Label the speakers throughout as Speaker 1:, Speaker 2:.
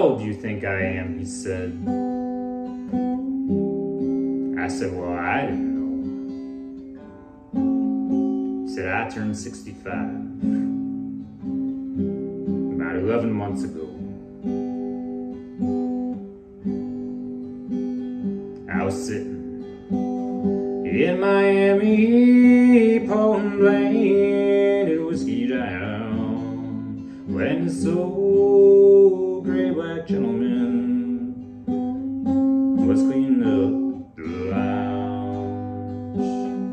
Speaker 1: How old do you think I am? He said. I said, well, I didn't know. He said, I turned 65 about 11 months ago. I was sitting in Miami, pouring blended whiskey down, when this old gray black gentleman was cleaning up the lounge.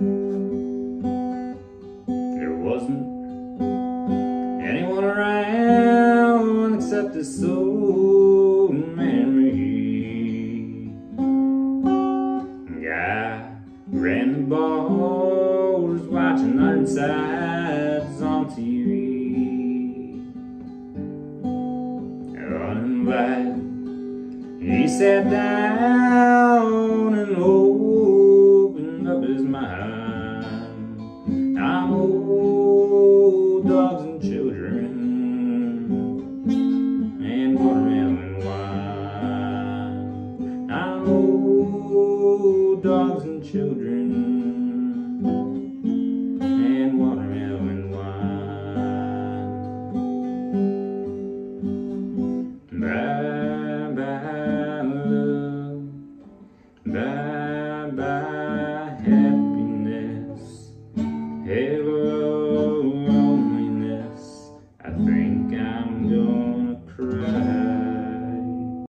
Speaker 1: There wasn't anyone around except this old man and me. Ran the bars, watching Ironsides on TV. Uninvited, he sat down and opened up his mind. I'm old dogs and children and watermelon wine. I'm old dogs and children and watermelon wine. Bye bye love, bye bye happiness, hello loneliness. I think